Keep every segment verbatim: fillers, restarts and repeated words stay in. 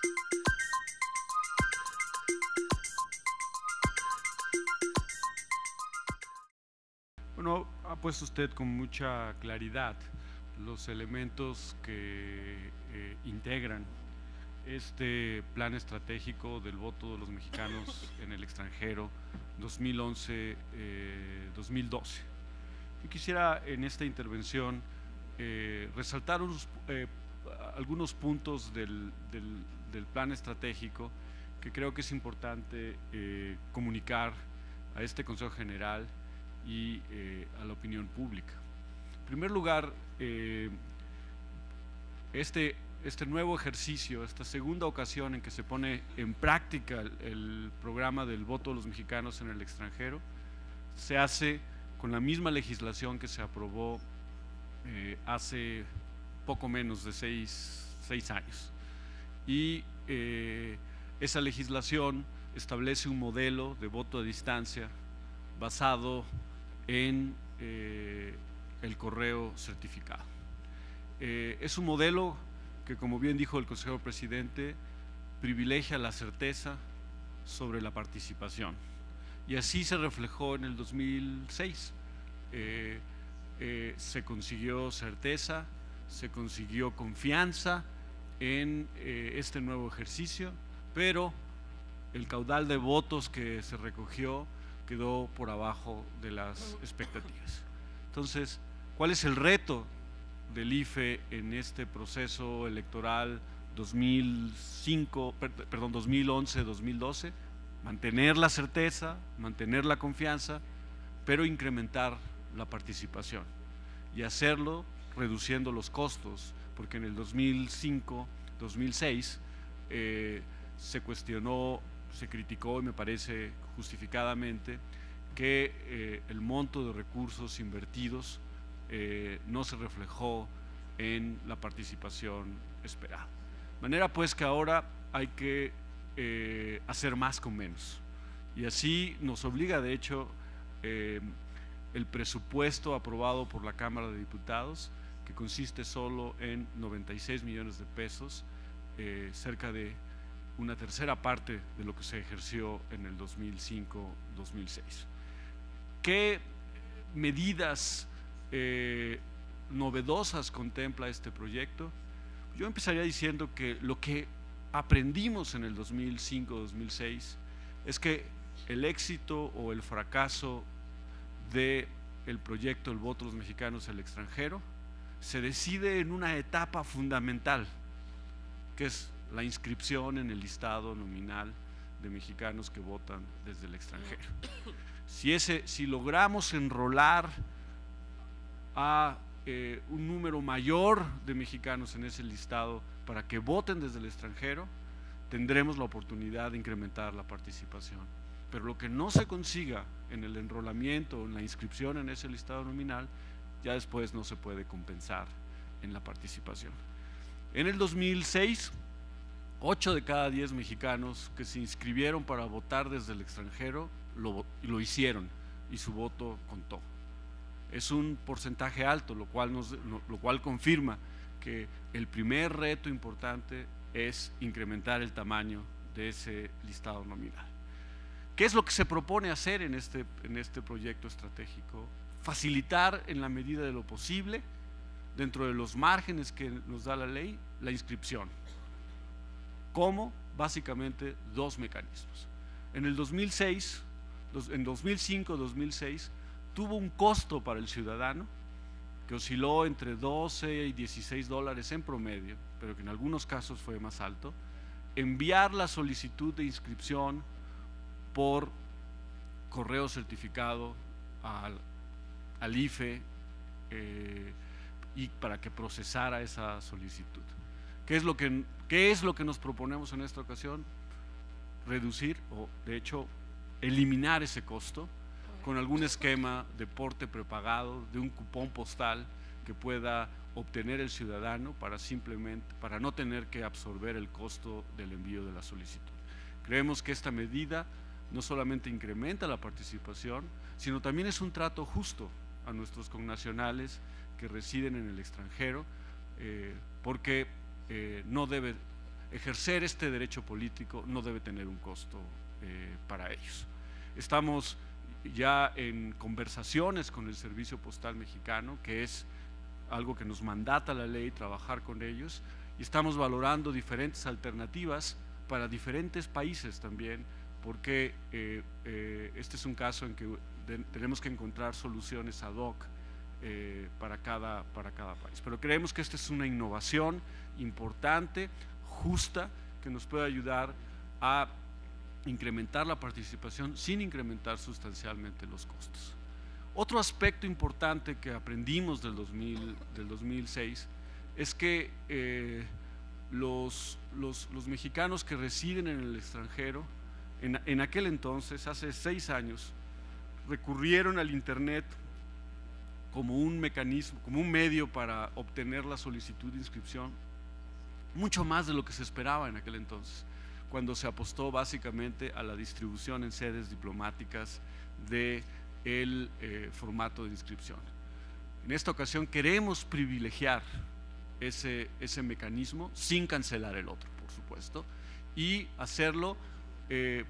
Bueno, ha puesto usted con mucha claridad los elementos que eh, integran este plan estratégico del voto de los mexicanos en el extranjero dos mil once a dos mil doce. Yo quisiera en esta intervención eh, resaltar unos, eh, algunos puntos del, del, del plan estratégico que creo que es importante eh, comunicar a este Consejo General y eh, a la opinión pública. En primer lugar, eh, este, este nuevo ejercicio, esta segunda ocasión en que se pone en práctica el, el programa del voto de los mexicanos en el extranjero, se hace con la misma legislación que se aprobó eh, hace poco menos de seis, seis años. Y eh, esa legislación establece un modelo de voto a distancia basado en eh, el correo certificado. Eh, es un modelo que, como bien dijo el consejero presidente, privilegia la certeza sobre la participación. Y así se reflejó en el dos mil seis. Eh, eh, se consiguió certeza, se consiguió confianza en eh, este nuevo ejercicio, pero el caudal de votos que se recogió quedó por abajo de las expectativas. Entonces, ¿cuál es el reto del I F E en este proceso electoral dos mil cinco, perdón, dos mil once a dos mil doce? Mantener la certeza, mantener la confianza, pero incrementar la participación y hacerlo reduciendo los costos, porque en el dos mil cinco, dos mil seis eh, se cuestionó, se criticó, y me parece justificadamente, que eh, el monto de recursos invertidos eh, no se reflejó en la participación esperada. De manera pues que ahora hay que eh, hacer más con menos, y así nos obliga de hecho eh, el presupuesto aprobado por la Cámara de Diputados, que consiste solo en noventa y seis millones de pesos, eh, cerca de una tercera parte de lo que se ejerció en el dos mil cinco, dos mil seis. ¿Qué medidas eh, novedosas contempla este proyecto? Yo empezaría diciendo que lo que aprendimos en el dos mil cinco, dos mil seis es que el éxito o el fracaso del proyecto del voto de los mexicanos al extranjero se decide en una etapa fundamental, que es la inscripción en el listado nominal de mexicanos que votan desde el extranjero. Si, ese, si logramos enrolar a eh, un número mayor de mexicanos en ese listado para que voten desde el extranjero, tendremos la oportunidad de incrementar la participación. Pero lo que no se consiga en el enrolamiento o en la inscripción en ese listado nominal, ya después no se puede compensar en la participación. En el dos mil seis, ocho de cada diez mexicanos que se inscribieron para votar desde el extranjero lo, lo hicieron y su voto contó. Es un porcentaje alto, lo cual, nos, lo cual confirma que el primer reto importante es incrementar el tamaño de ese listado nominal. ¿Qué es lo que se propone hacer en este, en este proyecto estratégico? Facilitar en la medida de lo posible, dentro de los márgenes que nos da la ley, la inscripción. ¿Cómo? Básicamente dos mecanismos. En el dos mil seis, en dos mil cinco, dos mil seis, tuvo un costo para el ciudadano que osciló entre doce y dieciséis dólares en promedio, pero que en algunos casos fue más alto, enviar la solicitud de inscripción por correo certificado al, al I F E eh, y para que procesara esa solicitud. ¿Qué es lo que, qué es lo que nos proponemos en esta ocasión? Reducir o de hecho eliminar ese costo con algún esquema de porte prepagado, de un cupón postal que pueda obtener el ciudadano para simplemente, para no tener que absorber el costo del envío de la solicitud. Creemos que esta medida no solamente incrementa la participación, sino también es un trato justo a nuestros connacionales que residen en el extranjero, eh, porque eh, no debe, ejercer este derecho político no debe tener un costo eh, para ellos. Estamos ya en conversaciones con el Servicio Postal Mexicano, que es algo que nos mandata la ley, trabajar con ellos, y estamos valorando diferentes alternativas para diferentes países también, porque eh, eh, este es un caso en que de, tenemos que encontrar soluciones ad hoc eh, para, cada, para cada país. Pero creemos que esta es una innovación importante, justa, que nos puede ayudar a incrementar la participación sin incrementar sustancialmente los costos. Otro aspecto importante que aprendimos del, dos mil, del dos mil seis es que eh, los, los, los mexicanos que residen en el extranjero, en, en aquel entonces, hace seis años, recurrieron al Internet como un mecanismo, como un medio para obtener la solicitud de inscripción, mucho más de lo que se esperaba en aquel entonces, cuando se apostó básicamente a la distribución en sedes diplomáticas de el eh, formato de inscripción. En esta ocasión queremos privilegiar ese, ese mecanismo sin cancelar el otro, por supuesto, y hacerlo eh,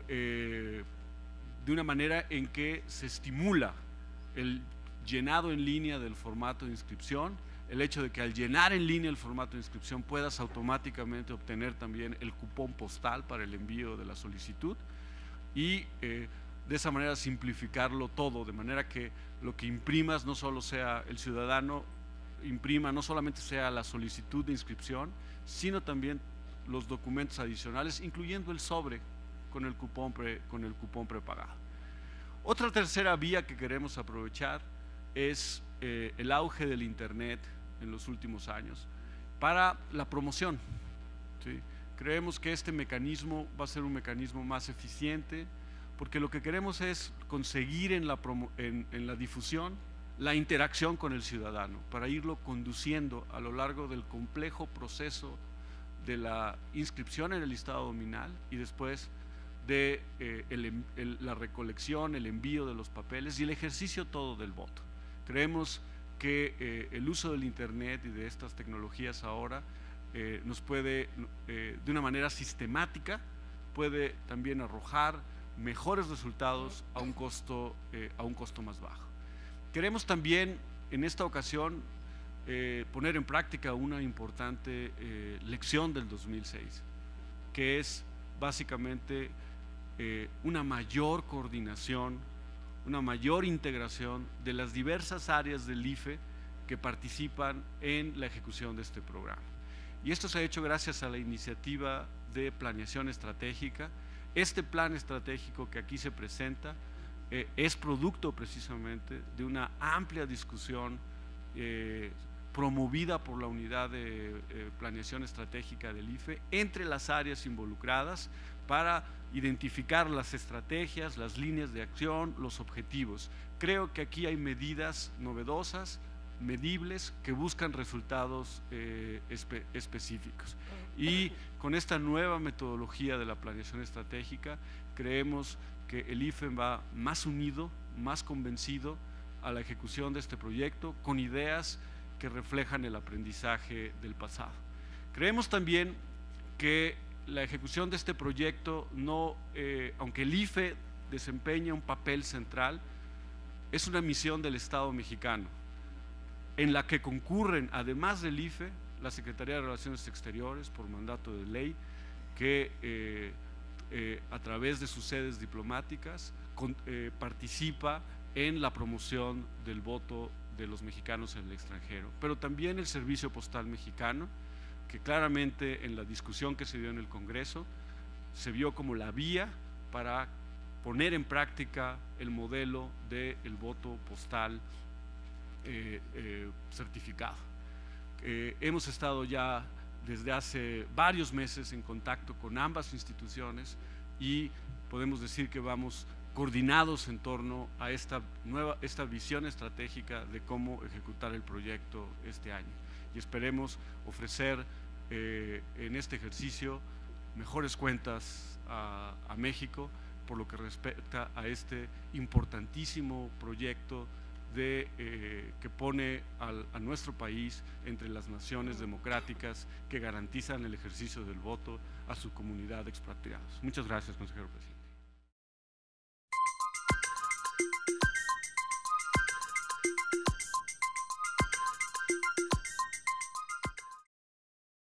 eh, de una manera en que se estimula el llenado en línea del formato de inscripción, el hecho de que al llenar en línea el formato de inscripción puedas automáticamente obtener también el cupón postal para el envío de la solicitud y eh, de esa manera simplificarlo todo, de manera que lo que imprimas no solo sea el ciudadano, imprima no solamente sea la solicitud de inscripción, sino también los documentos adicionales, incluyendo el sobre con el cupón, pre, con el cupón prepagado. Otra tercera vía que queremos aprovechar es eh, el auge del Internet en los últimos años para la promoción, ¿sí? Creemos que este mecanismo va a ser un mecanismo más eficiente, porque lo que queremos es conseguir en la, promo, en, en la difusión la interacción con el ciudadano, para irlo conduciendo a lo largo del complejo proceso de la inscripción en el listado nominal y después de eh, el, el, la recolección, el envío de los papeles y el ejercicio todo del voto. Creemos que eh, el uso del Internet y de estas tecnologías ahora eh, nos puede, eh, de una manera sistemática, puede también arrojar mejores resultados a un costo, eh, a un costo más bajo. Queremos también, en esta ocasión, eh, poner en práctica una importante eh, lección del dos mil seis, que es básicamente eh, una mayor coordinación, una mayor integración de las diversas áreas del I F E que participan en la ejecución de este programa. Y esto se ha hecho gracias a la iniciativa de planeación estratégica. Este plan estratégico que aquí se presenta eh, es producto precisamente de una amplia discusión eh, promovida por la unidad de eh, planeación estratégica del I F E entre las áreas involucradas para identificar las estrategias, las líneas de acción, los objetivos. Creo que aquí hay medidas novedosas, medibles, que buscan resultados eh, espe específicos. Y con esta nueva metodología de la planeación estratégica, creemos que el I F E va más unido, más convencido a la ejecución de este proyecto, con ideas que reflejan el aprendizaje del pasado. Creemos también que la ejecución de este proyecto, no, eh, aunque el I F E desempeña un papel central, es una misión del Estado mexicano, en la que concurren, además del I F E, la Secretaría de Relaciones Exteriores, por mandato de ley, que eh, eh, a través de sus sedes diplomáticas con, eh, participa en la promoción del voto de los mexicanos en el extranjero, pero también el Servicio Postal Mexicano, que claramente en la discusión que se dio en el Congreso se vio como la vía para poner en práctica el modelo del voto postal eh, eh, certificado. Eh, hemos estado ya desde hace varios meses en contacto con ambas instituciones y podemos decir que vamos coordinados en torno a esta nueva, esta visión estratégica de cómo ejecutar el proyecto este año. Y esperemos ofrecer eh, en este ejercicio mejores cuentas a, a México por lo que respecta a este importantísimo proyecto de, eh, que pone al, a nuestro país entre las naciones democráticas que garantizan el ejercicio del voto a su comunidad de expatriados. Muchas gracias, consejero presidente.